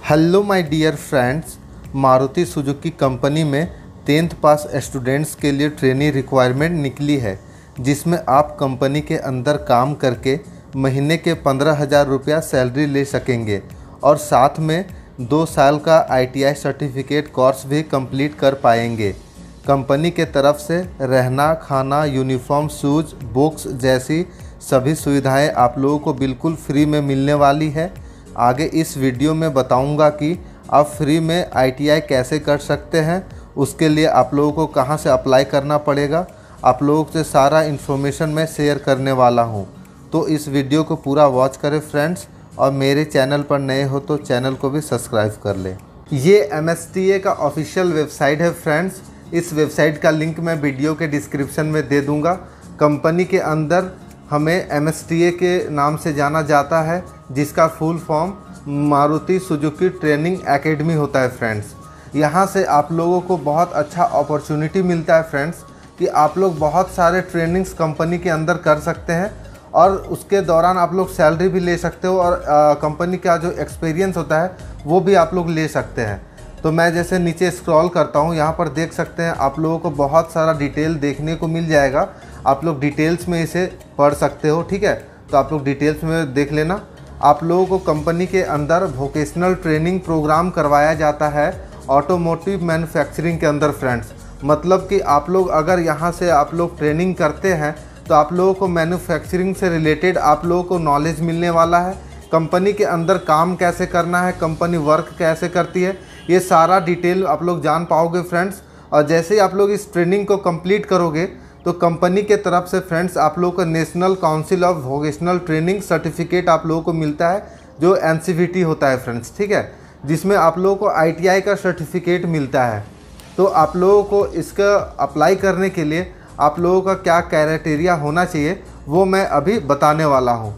Hello my dear friends, Maruti Suzuki company में 10th पास students के लिए ट्रेनिंग रिक्वायरमेंट निकली है, जिसमें आप कंपनी के अंदर काम करके महीने के 15,000 रुपया सैलरी ले सकेंगे और साथ में 2 साल का ITI सर्टिफिकेट कोर्स भी कंप्लीट कर पाएंगे। कंपनी के तरफ से रहना, खाना, यूनिफॉर्म, शूज़, बुक्स जैसी सभी सुविधाएं आप लोगों को बिल्कुल फ्री में मिलने वाली है। आगे इस वीडियो में बताऊंगा कि आप फ्री में ITI कैसे कर सकते हैं, उसके लिए आप लोगों को कहां से अप्लाई करना पड़ेगा, आप लोगों से सारा इन्फॉर्मेशन मैं शेयर करने वाला हूं। तो इस वीडियो को पूरा वॉच करें फ्रेंड्स, और मेरे चैनल पर नए हो तो चैनल को भी सब्सक्राइब कर लें। ये MSTA का ऑफिशियल वेबसाइट है फ्रेंड्स। इस वेबसाइट का लिंक मैं वीडियो के डिस्क्रिप्शन में दे दूँगा। कंपनी के अंदर हमें MSTA के नाम से जाना जाता है, जिसका full form Maruti Suzuki training academy होता है फ्रेंड्स। यहाँ से आप लोगों को बहुत अच्छा अपॉर्चुनिटी मिलता है फ्रेंड्स कि आप लोग बहुत सारे ट्रेनिंग्स कंपनी के अंदर कर सकते हैं और उसके दौरान आप लोग सैलरी भी ले सकते हो और कंपनी का जो एक्सपीरियंस होता है वो भी आप लोग ले सकते हैं। तो मैं जैसे नीचे स्क्रॉल करता हूँ, यहाँ पर देख सकते हैं आप लोगों को बहुत सारा डिटेल देखने को मिल जाएगा। आप लोग डिटेल्स में इसे पढ़ सकते हो, ठीक है। तो आप लोग डिटेल्स में देख लेना। आप लोगों को कंपनी के अंदर वोकेशनल ट्रेनिंग प्रोग्राम करवाया जाता है ऑटोमोटिव मैन्युफैक्चरिंग के अंदर फ्रेंड्स। मतलब कि आप लोग अगर यहाँ से आप लोग ट्रेनिंग करते हैं तो आप लोगों को मैन्युफैक्चरिंग से रिलेटेड आप लोगों को नॉलेज मिलने वाला है। कंपनी के अंदर काम कैसे करना है, कंपनी वर्क कैसे करती है, ये सारा डिटेल आप लोग जान पाओगे फ्रेंड्स। और जैसे ही आप लोग इस ट्रेनिंग को कंप्लीट करोगे तो कंपनी के तरफ से फ्रेंड्स आप लोगों को national council of vocational training certificate आप लोगों को मिलता है, जो NCVT होता है फ्रेंड्स, ठीक है, जिसमें आप लोगों को ITI का सर्टिफिकेट मिलता है। तो आप लोगों को इसका अप्लाई करने के लिए आप लोगों का क्या क्राइटेरिया होना चाहिए वो मैं अभी बताने वाला हूँ।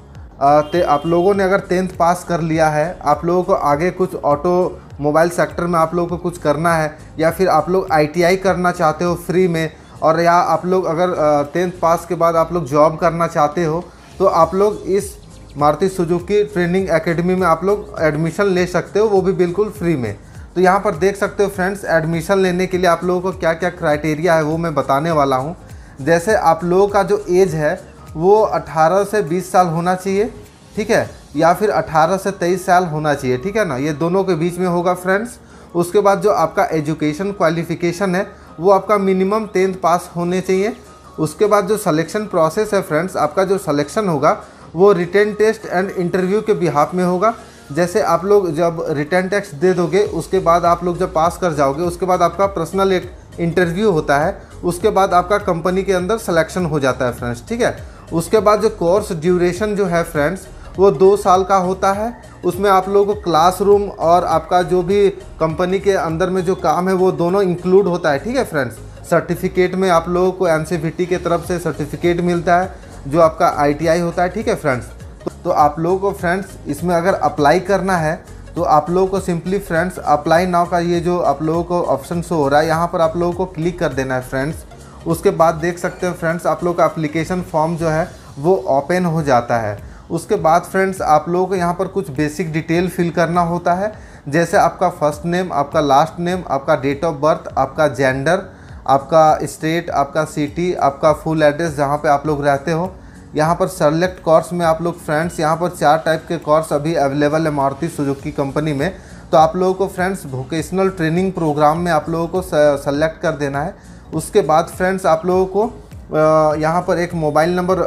आप लोगों ने अगर 10th पास कर लिया है, आप लोगों को आगे कुछ ऑटोमोबाइल सेक्टर में आप लोगों को कुछ करना है, या फिर आप लोग ITI करना चाहते हो फ्री में, और या आप लोग अगर 10th पास के बाद आप लोग जॉब करना चाहते हो, तो आप लोग इस मारुति सुजुकी ट्रेनिंग एकेडमी में आप लोग एडमिशन ले सकते हो, वो भी बिल्कुल फ्री में। तो यहाँ पर देख सकते हो फ्रेंड्स, एडमिशन लेने के लिए आप लोगों को क्या क्या क्राइटेरिया है वो मैं बताने वाला हूँ। जैसे आप लोगों का जो एज है वो 18 से 20 साल होना चाहिए, ठीक है, या फिर 18 से 23 साल होना चाहिए, ठीक है ना, ये दोनों के बीच में होगा फ्रेंड्स। उसके बाद जो आपका एजुकेशन क्वालिफिकेशन है वो आपका मिनिमम 10th पास होने चाहिए। उसके बाद जो सिलेक्शन प्रोसेस है फ्रेंड्स, आपका जो सिलेक्शन होगा वो रिटन टेस्ट एंड इंटरव्यू के बिहाफ में होगा। जैसे आप लोग जब रिटन टेस्ट दे दोगे, उसके बाद आप लोग जब पास कर जाओगे, उसके बाद आपका पर्सनल एक इंटरव्यू होता है, उसके बाद आपका कंपनी के अंदर सिलेक्शन हो जाता है फ्रेंड्स, ठीक है। उसके बाद जो कोर्स ड्यूरेशन जो है फ्रेंड्स वो 2 साल का होता है। उसमें आप लोगों को क्लासरूम और आपका जो भी कंपनी के अंदर में जो काम है वो दोनों इंक्लूड होता है, ठीक है फ्रेंड्स। सर्टिफिकेट में आप लोगों को NCVT के तरफ से सर्टिफिकेट मिलता है, जो आपका ITI होता है, ठीक है फ्रेंड्स। तो आप लोगों को फ्रेंड्स इसमें अगर अप्लाई करना है तो आप लोगों को सिंपली फ्रेंड्स अप्लाई नाउ का ये जो आप लोगों को ऑप्शन शो हो रहा है, यहाँ पर आप लोगों को क्लिक कर देना है फ्रेंड्स। उसके बाद देख सकते हैं फ्रेंड्स, आप लोग का एप्लीकेशन फॉर्म जो है वो ओपन हो जाता है। उसके बाद फ्रेंड्स आप लोगों को यहाँ पर कुछ बेसिक डिटेल फिल करना होता है, जैसे आपका फर्स्ट नेम, आपका लास्ट नेम, आपका डेट ऑफ बर्थ, आपका जेंडर, आपका स्टेट, आपका सिटी, आपका फुल एड्रेस जहाँ पे आप लोग रहते हो। यहाँ पर सेलेक्ट कोर्स में आप लोग फ्रेंड्स, यहाँ पर 4 टाइप के कोर्स अभी अवेलेबल है मारुति सुजुकी कंपनी में। तो आप लोगों को फ्रेंड्स वोकेशनल ट्रेनिंग प्रोग्राम में आप लोगों को सेलेक्ट कर देना है। उसके बाद फ्रेंड्स आप लोगों को यहाँ पर एक मोबाइल नंबर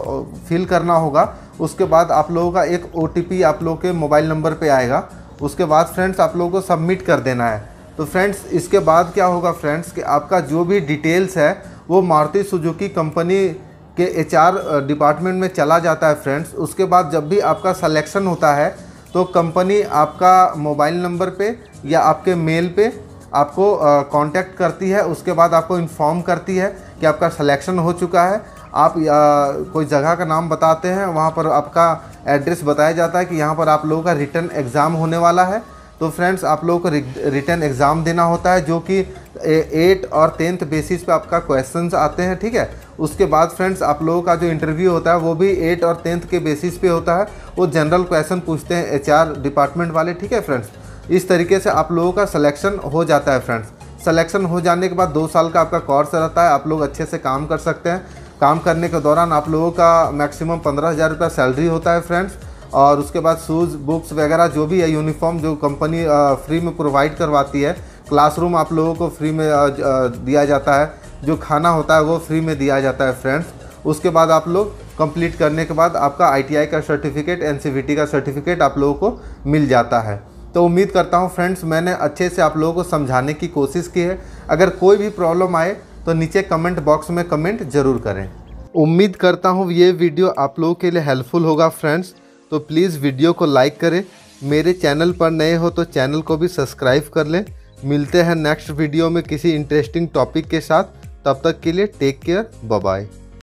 फिल करना होगा। उसके बाद आप लोगों का एक OTP आप लोगों के मोबाइल नंबर पे आएगा। उसके बाद फ्रेंड्स आप लोगों को सबमिट कर देना है। तो फ्रेंड्स इसके बाद क्या होगा फ्रेंड्स कि आपका जो भी डिटेल्स है वो मारुति सुजुकी कंपनी के HR डिपार्टमेंट में चला जाता है फ्रेंड्स। उसके बाद जब भी आपका सिलेक्शन होता है तो कंपनी आपका मोबाइल नंबर पे या आपके मेल पे आपको कांटेक्ट करती है। उसके बाद आपको इन्फॉर्म करती है कि आपका सिलेक्शन हो चुका है। आप कोई जगह का नाम बताते हैं, वहाँ पर आपका एड्रेस बताया जाता है कि यहाँ पर आप लोगों का रिटन एग्ज़ाम होने वाला है। तो फ्रेंड्स आप लोगों को रिटन एग्ज़ाम देना होता है, जो कि 8 और 10th बेसिस पे आपका क्वेश्चंस आते हैं, ठीक है। उसके बाद फ्रेंड्स आप लोगों का जो इंटरव्यू होता है वो भी 8 और 10th के बेसिस पे होता है। वो जनरल क्वेश्चन पूछते हैं HR डिपार्टमेंट वाले, ठीक है फ्रेंड्स। इस तरीके से आप लोगों का सिलेक्शन हो जाता है फ्रेंड्स। सिलेक्शन हो जाने के बाद 2 साल का आपका कोर्स रहता है, आप लोग अच्छे से काम कर सकते हैं। काम करने के दौरान आप लोगों का मैक्सिमम 15,000 रुपये सैलरी होता है फ्रेंड्स। और उसके बाद शूज़, बुक्स वगैरह जो भी है, यूनिफॉर्म जो कंपनी फ्री में प्रोवाइड करवाती है, क्लासरूम आप लोगों को फ्री में दिया जाता है, जो खाना होता है वो फ्री में दिया जाता है फ्रेंड्स। उसके बाद आप लोग कंप्लीट करने के बाद आपका ITI का सर्टिफिकेट, NCVT का सर्टिफिकेट आप लोगों को मिल जाता है। तो उम्मीद करता हूँ फ्रेंड्स मैंने अच्छे से आप लोगों को समझाने की कोशिश की है। अगर कोई भी प्रॉब्लम आए तो नीचे कमेंट बॉक्स में कमेंट ज़रूर करें। उम्मीद करता हूँ ये वीडियो आप लोगों के लिए हेल्पफुल होगा फ्रेंड्स। तो प्लीज़ वीडियो को लाइक करें, मेरे चैनल पर नए हो तो चैनल को भी सब्सक्राइब कर लें। मिलते हैं नेक्स्ट वीडियो में किसी इंटरेस्टिंग टॉपिक के साथ। तब तक के लिए टेक केयर, बाय बाय।